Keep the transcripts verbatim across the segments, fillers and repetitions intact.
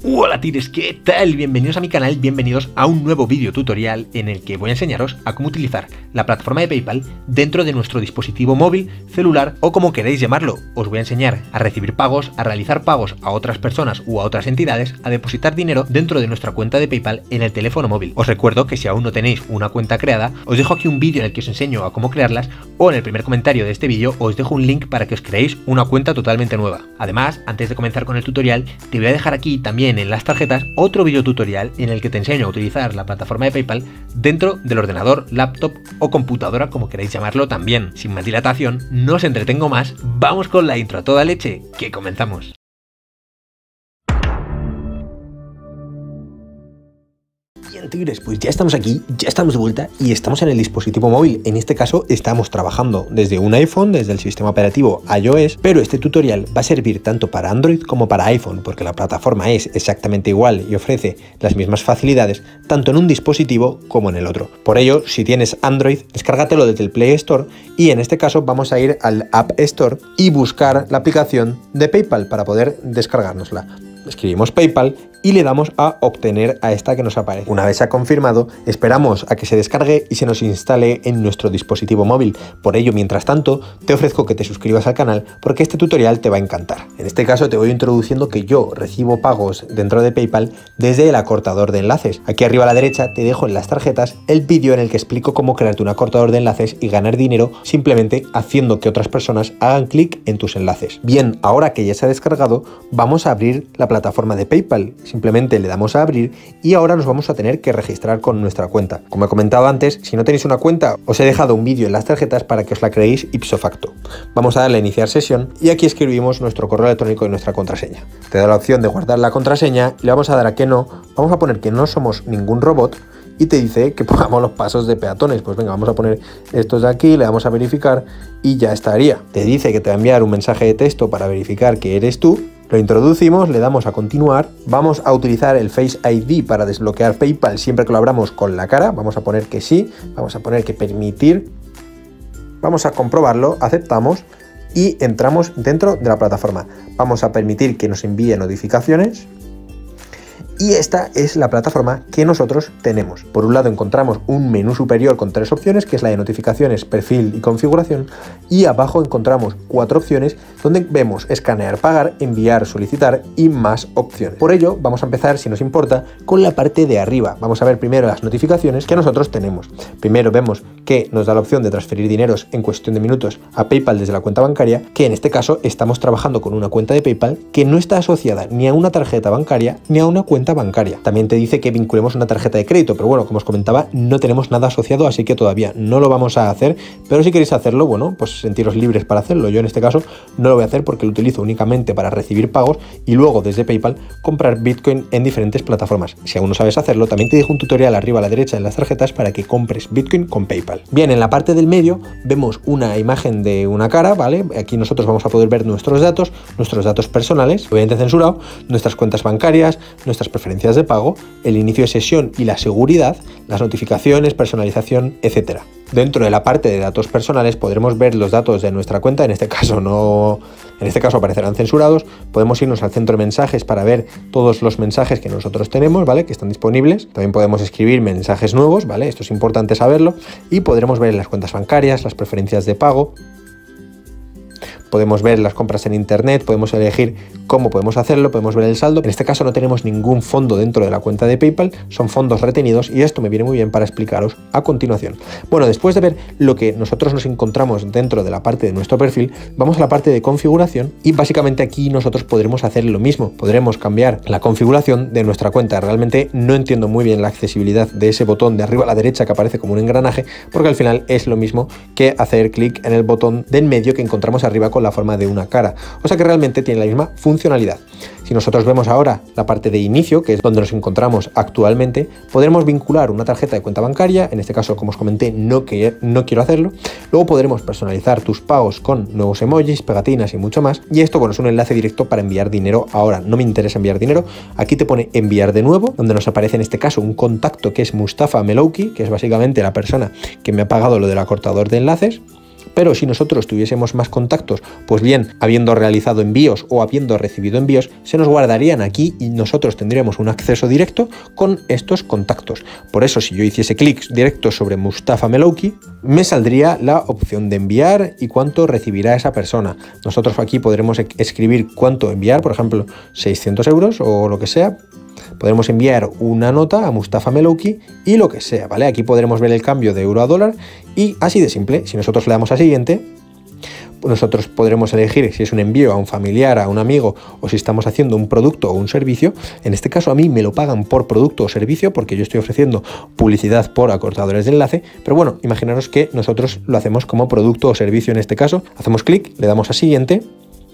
Hola tires, ¿qué tal? Bienvenidos a mi canal, bienvenidos a un nuevo vídeo tutorial en el que voy a enseñaros a cómo utilizar la plataforma de PayPal dentro de nuestro dispositivo móvil, celular o como queréis llamarlo. Os voy a enseñar a recibir pagos, a realizar pagos a otras personas u a otras entidades, a depositar dinero dentro de nuestra cuenta de PayPal en el teléfono móvil. Os recuerdo que si aún no tenéis una cuenta creada, os dejo aquí un vídeo en el que os enseño a cómo crearlas, o en el primer comentario de este vídeo os dejo un link para que os creéis una cuenta totalmente nueva. Además, antes de comenzar con el tutorial, te voy a dejar aquí también en las tarjetas otro vídeo tutorial en el que te enseño a utilizar la plataforma de PayPal dentro del ordenador, laptop o computadora, como queráis llamarlo también. Sin más dilatación, no os entretengo más, vamos con la intro a toda leche, que comenzamos. Bien, tigres, pues ya estamos aquí, ya estamos de vuelta y estamos en el dispositivo móvil. En este caso estamos trabajando desde un iPhone, desde el sistema operativo iOS, pero este tutorial va a servir tanto para Android como para iPhone, porque la plataforma es exactamente igual y ofrece las mismas facilidades tanto en un dispositivo como en el otro. Por ello, si tienes Android, descárgatelo desde el Play Store y en este caso vamos a ir al App Store y buscar la aplicación de PayPal para poder descargárnosla. Escribimos PayPal y le damos a obtener a esta que nos aparece. Una vez se ha confirmado, esperamos a que se descargue y se nos instale en nuestro dispositivo móvil. Por ello, mientras tanto, te ofrezco que te suscribas al canal porque este tutorial te va a encantar. En este caso te voy introduciendo que yo recibo pagos dentro de PayPal desde el acortador de enlaces. Aquí arriba a la derecha te dejo en las tarjetas el vídeo en el que explico cómo crearte un acortador de enlaces y ganar dinero simplemente haciendo que otras personas hagan clic en tus enlaces. Bien, ahora que ya se ha descargado, vamos a abrir la plataforma de PayPal. Simplemente le damos a abrir y ahora nos vamos a tener que registrar con nuestra cuenta. Como he comentado antes, si no tenéis una cuenta, os he dejado un vídeo en las tarjetas para que os la creéis ipso facto. Vamos a darle a iniciar sesión y aquí escribimos nuestro correo electrónico y nuestra contraseña. Te da la opción de guardar la contraseña, le vamos a dar a que no, vamos a poner que no somos ningún robot y te dice que pongamos los pasos de peatones. Pues venga, vamos a poner estos de aquí, le damos a verificar y ya estaría. Te dice que te va a enviar un mensaje de texto para verificar que eres tú. Lo introducimos, le damos a continuar, vamos a utilizar el Face I D para desbloquear PayPal siempre que lo abramos con la cara, vamos a poner que sí, vamos a poner que permitir, vamos a comprobarlo, aceptamos y entramos dentro de la plataforma. Vamos a permitir que nos envíe notificaciones. Y esta es la plataforma que nosotros tenemos. Por un lado encontramos un menú superior con tres opciones, que es la de notificaciones, perfil y configuración. Y abajo encontramos cuatro opciones donde vemos escanear, pagar, enviar, solicitar y más opciones. Por ello vamos a empezar, si nos importa, con la parte de arriba. Vamos a ver primero las notificaciones que nosotros tenemos. Primero vemos que nos da la opción de transferir dineros en cuestión de minutos a PayPal desde la cuenta bancaria, que en este caso estamos trabajando con una cuenta de PayPal que no está asociada ni a una tarjeta bancaria ni a una cuenta bancaria. También te dice que vinculemos una tarjeta de crédito, pero bueno, como os comentaba, no tenemos nada asociado, así que todavía no lo vamos a hacer, pero si queréis hacerlo, bueno, pues sentiros libres para hacerlo. Yo en este caso no lo voy a hacer porque lo utilizo únicamente para recibir pagos y luego desde PayPal comprar Bitcoin en diferentes plataformas. Si aún no sabes hacerlo, también te dejo un tutorial arriba a la derecha en las tarjetas para que compres Bitcoin con PayPal. Bien, en la parte del medio vemos una imagen de una cara, ¿vale? Aquí nosotros vamos a poder ver nuestros datos, nuestros datos personales, obviamente censurado, nuestras cuentas bancarias, nuestras preferencias de pago, el inicio de sesión y la seguridad, las notificaciones, personalización, etcétera. Dentro de la parte de datos personales podremos ver los datos de nuestra cuenta, en este caso no, en este caso aparecerán censurados. Podemos irnos al centro de mensajes para ver todos los mensajes que nosotros tenemos, ¿vale? Que están disponibles. También podemos escribir mensajes nuevos, ¿vale? Esto es importante saberlo. Y podremos ver las cuentas bancarias, las preferencias de pago. Podemos ver las compras en internet, podemos elegir cómo podemos hacerlo, podemos ver el saldo. En este caso no tenemos ningún fondo dentro de la cuenta de PayPal, son fondos retenidos y esto me viene muy bien para explicaros a continuación. Bueno, después de ver lo que nosotros nos encontramos dentro de la parte de nuestro perfil, vamos a la parte de configuración y básicamente aquí nosotros podremos hacer lo mismo, podremos cambiar la configuración de nuestra cuenta. Realmente no entiendo muy bien la accesibilidad de ese botón de arriba a la derecha que aparece como un engranaje, porque al final es lo mismo que hacer clic en el botón de en medio que encontramos arriba con la forma de una cara, o sea que realmente tiene la misma funcionalidad. Si nosotros vemos ahora la parte de inicio, que es donde nos encontramos actualmente, podremos vincular una tarjeta de cuenta bancaria, en este caso, como os comenté, no, que, no quiero hacerlo. Luego podremos personalizar tus pagos con nuevos emojis, pegatinas y mucho más, y esto, bueno, es un enlace directo para enviar dinero. Ahora no me interesa enviar dinero, aquí te pone enviar de nuevo, donde nos aparece en este caso un contacto que es Mustafa Melouki, que es básicamente la persona que me ha pagado lo del acortador de enlaces. Pero si nosotros tuviésemos más contactos, pues bien, habiendo realizado envíos o habiendo recibido envíos, se nos guardarían aquí y nosotros tendríamos un acceso directo con estos contactos. Por eso, si yo hiciese clics directos sobre Mustafa Melouki, me saldría la opción de enviar y cuánto recibirá esa persona. Nosotros aquí podremos escribir cuánto enviar, por ejemplo, seiscientos euros o lo que sea. Podremos enviar una nota a Mustafa Melouki y lo que sea, ¿vale? Aquí podremos ver el cambio de euro a dólar y así de simple. Si nosotros le damos a siguiente, nosotros podremos elegir si es un envío a un familiar, a un amigo o si estamos haciendo un producto o un servicio. En este caso a mí me lo pagan por producto o servicio porque yo estoy ofreciendo publicidad por acortadores de enlace, pero bueno, imaginaros que nosotros lo hacemos como producto o servicio en este caso. Hacemos clic, le damos a siguiente.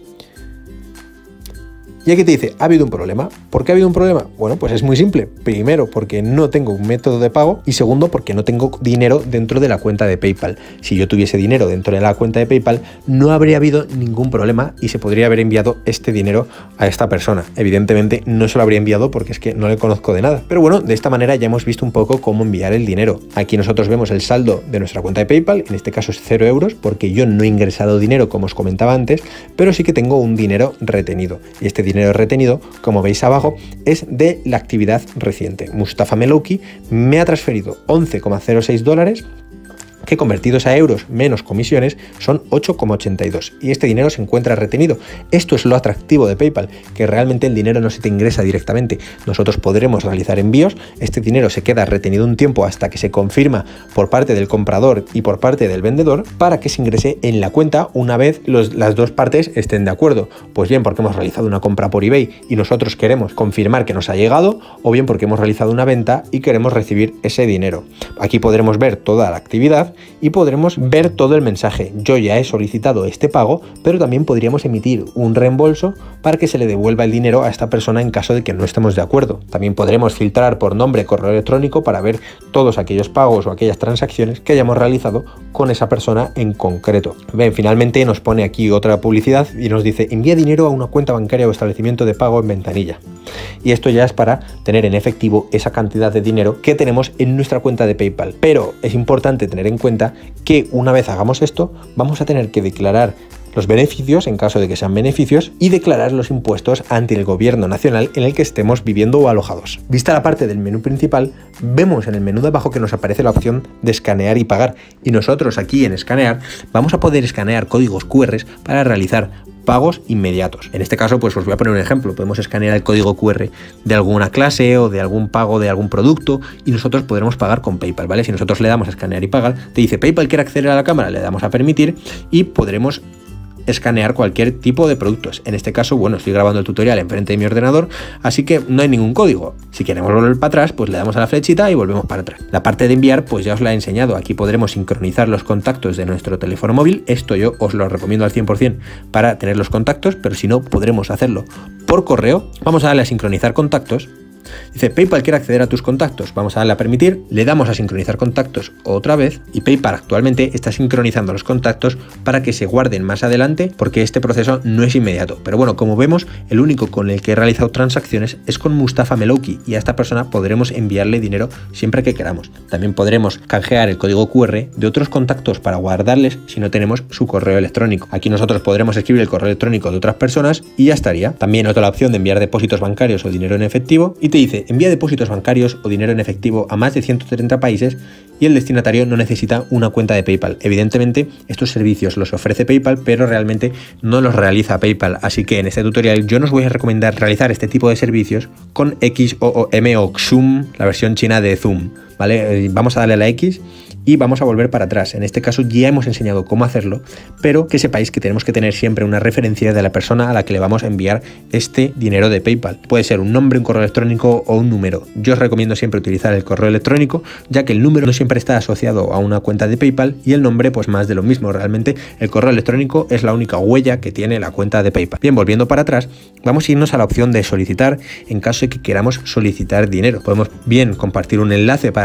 Y aquí te dice, ¿ha habido un problema? ¿Por qué ha habido un problema? Bueno, pues es muy simple. Primero, porque no tengo un método de pago y segundo, porque no tengo dinero dentro de la cuenta de PayPal. Si yo tuviese dinero dentro de la cuenta de PayPal, no habría habido ningún problema y se podría haber enviado este dinero a esta persona. Evidentemente no se lo habría enviado porque es que no le conozco de nada. Pero bueno, de esta manera ya hemos visto un poco cómo enviar el dinero. Aquí nosotros vemos el saldo de nuestra cuenta de PayPal, en este caso es cero euros porque yo no he ingresado dinero como os comentaba antes, pero sí que tengo un dinero retenido. Y este dinero retenido, como veis abajo, es de la actividad reciente. Mustafa Melouki me ha transferido once coma cero seis dólares que convertidos a euros menos comisiones son ocho coma ochenta y dos y este dinero se encuentra retenido. Esto es lo atractivo de PayPal, que realmente el dinero no se te ingresa directamente. Nosotros podremos realizar envíos, este dinero se queda retenido un tiempo hasta que se confirma por parte del comprador y por parte del vendedor para que se ingrese en la cuenta una vez los, las dos partes estén de acuerdo. Pues bien porque hemos realizado una compra por eBay y nosotros queremos confirmar que nos ha llegado, o bien porque hemos realizado una venta y queremos recibir ese dinero. Aquí podremos ver toda la actividad y podremos ver todo el mensaje. Yo ya he solicitado este pago, pero también podríamos emitir un reembolso para que se le devuelva el dinero a esta persona en caso de que no estemos de acuerdo. También podremos filtrar por nombre, correo electrónico para ver todos aquellos pagos o aquellas transacciones que hayamos realizado con esa persona en concreto. Bien, finalmente nos pone aquí otra publicidad y nos dice envía dinero a una cuenta bancaria o establecimiento de pago en ventanilla. Y esto ya es para tener en efectivo esa cantidad de dinero que tenemos en nuestra cuenta de PayPal. Pero es importante tener en cuenta que una vez hagamos esto, vamos a tener que declarar los beneficios, en caso de que sean beneficios, y declarar los impuestos ante el gobierno nacional en el que estemos viviendo o alojados. Vista la parte del menú principal, vemos en el menú de abajo que nos aparece la opción de escanear y pagar, y nosotros aquí en escanear vamos a poder escanear códigos cu erre para realizar pagos inmediatos. En este caso, pues os voy a poner un ejemplo. Podemos escanear el código cu erre de alguna clase o de algún pago de algún producto y nosotros podremos pagar con PayPal, ¿vale? Si nosotros le damos a escanear y pagar, te dice PayPal quiere acceder a la cámara, le damos a permitir y podremos escanear cualquier tipo de productos. En este caso, bueno, estoy grabando el tutorial enfrente de mi ordenador, así que no hay ningún código. Si queremos volver para atrás, pues le damos a la flechita y volvemos para atrás. La parte de enviar, pues ya os la he enseñado. Aquí podremos sincronizar los contactos de nuestro teléfono móvil. Esto yo os lo recomiendo al cien por cien para tener los contactos, pero si no, podremos hacerlo por correo. Vamos a darle a sincronizar contactos. Dice PayPal quiere acceder a tus contactos, vamos a darle a permitir, le damos a sincronizar contactos otra vez y PayPal actualmente está sincronizando los contactos para que se guarden más adelante porque este proceso no es inmediato. Pero bueno, como vemos, el único con el que he realizado transacciones es con Mustafa Melouki y a esta persona podremos enviarle dinero siempre que queramos. También podremos canjear el código cu erre de otros contactos para guardarles si no tenemos su correo electrónico. Aquí nosotros podremos escribir el correo electrónico de otras personas y ya estaría. También otra la opción de enviar depósitos bancarios o dinero en efectivo y te dice envía depósitos bancarios o dinero en efectivo a más de ciento treinta países y el destinatario no necesita una cuenta de PayPal. Evidentemente estos servicios los ofrece PayPal, pero realmente no los realiza PayPal, así que en este tutorial yo no os voy a recomendar realizar este tipo de servicios con X O O M o Xoom, la versión china de Zoom, ¿vale? Vamos a darle a la X y vamos a volver para atrás. En este caso ya hemos enseñado cómo hacerlo, pero que sepáis que tenemos que tener siempre una referencia de la persona a la que le vamos a enviar este dinero de PayPal. Puede ser un nombre, un correo electrónico o un número. Yo os recomiendo siempre utilizar el correo electrónico, ya que el número no siempre está asociado a una cuenta de PayPal y el nombre pues más de lo mismo. Realmente el correo electrónico es la única huella que tiene la cuenta de PayPal. Bien, volviendo para atrás, vamos a irnos a la opción de solicitar en caso de que queramos solicitar dinero. Podemos bien compartir un enlace para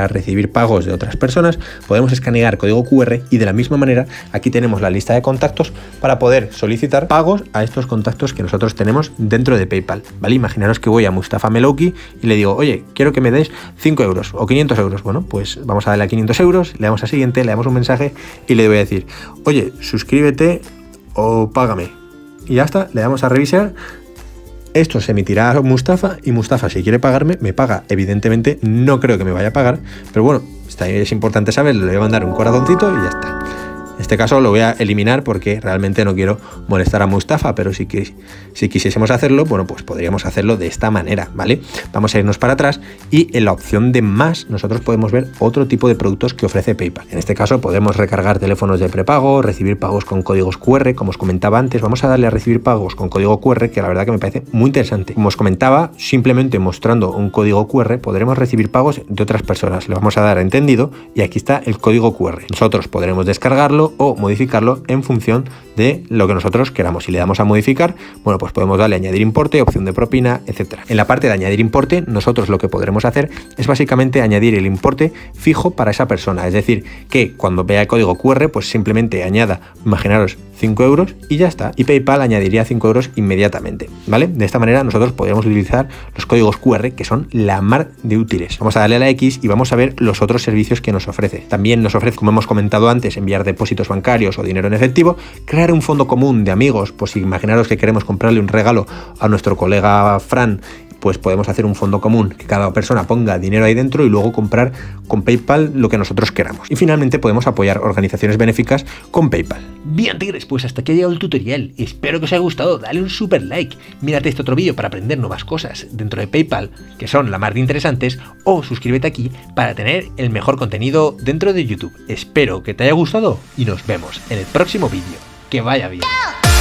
para recibir pagos de otras personas, podemos escanear código cu erre y de la misma manera aquí tenemos la lista de contactos para poder solicitar pagos a estos contactos que nosotros tenemos dentro de PayPal, ¿vale? Imaginaros que voy a Mustafa Melouki y le digo, oye, quiero que me des cinco euros o quinientos euros. Bueno, pues vamos a darle a quinientos euros, le damos a siguiente, le damos un mensaje y le voy a decir, oye, suscríbete o págame. Y ya está, le damos a revisar. Esto se emitirá a Mustafa y Mustafa, si quiere pagarme, me paga. Evidentemente no creo que me vaya a pagar, pero bueno, es importante saberlo. Le voy a mandar un corazoncito y ya está. En este caso lo voy a eliminar porque realmente no quiero molestar a Mustafa, pero si, que, si quisiésemos hacerlo, bueno, pues podríamos hacerlo de esta manera, ¿vale? Vamos a irnos para atrás y en la opción de más nosotros podemos ver otro tipo de productos que ofrece PayPal. En este caso podemos recargar teléfonos de prepago, recibir pagos con códigos cu erre, como os comentaba antes. Vamos a darle a recibir pagos con código cu erre, que la verdad que me parece muy interesante. Como os comentaba, simplemente mostrando un código cu erre podremos recibir pagos de otras personas. Le vamos a dar a entendido y aquí está el código cu erre. Nosotros podremos descargarlo o modificarlo en función de lo que nosotros queramos. Si le damos a modificar, bueno, pues podemos darle a añadir importe, opción de propina, etcétera. En la parte de añadir importe, nosotros lo que podremos hacer es básicamente añadir el importe fijo para esa persona. Es decir, que cuando vea el código cu erre, pues simplemente añada, imaginaros, cinco euros y ya está. Y PayPal añadiría cinco euros inmediatamente, ¿vale? De esta manera nosotros podríamos utilizar los códigos cu erre, que son la mar de útiles. Vamos a darle a la X y vamos a ver los otros servicios que nos ofrece. También nos ofrece, como hemos comentado antes, enviar depósitos bancarios o dinero en efectivo, crear un fondo común de amigos, pues imaginaros que queremos comprarle un regalo a nuestro colega Fran, pues podemos hacer un fondo común, que cada persona ponga dinero ahí dentro y luego comprar con PayPal lo que nosotros queramos. Y finalmente podemos apoyar organizaciones benéficas con PayPal. Bien, tigres, pues hasta aquí ha llegado el tutorial. Espero que os haya gustado. Dale un super like. Mírate este otro vídeo para aprender nuevas cosas dentro de PayPal, que son la más de interesantes, o suscríbete aquí para tener el mejor contenido dentro de YouTube. Espero que te haya gustado y nos vemos en el próximo vídeo. Que vaya bien.